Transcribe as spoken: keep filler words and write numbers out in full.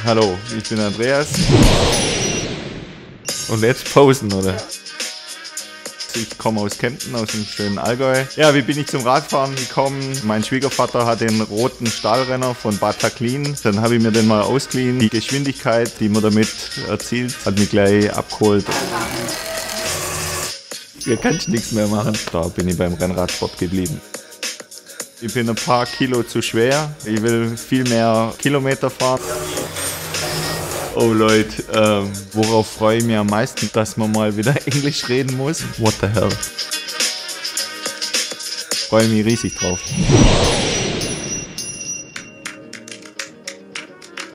Hallo, ich bin Andreas. Und jetzt posen, oder? Ich komme aus Kempten, aus dem schönen Allgäu. Ja, wie bin ich zum Radfahren gekommen? Mein Schwiegervater hat den roten Stahlrenner von Bad Taklin. Dann habe ich mir den mal ausgeliehen. Die Geschwindigkeit, die man damit erzielt, hat mich gleich abgeholt. Hier kann ich nichts mehr machen. Da bin ich beim Rennradsport geblieben. Ich bin ein paar Kilo zu schwer. Ich will viel mehr Kilometer fahren. Oh Leute, ähm, worauf freue ich mich am meisten, dass man mal wieder Englisch reden muss? What the hell? Freue mich riesig drauf.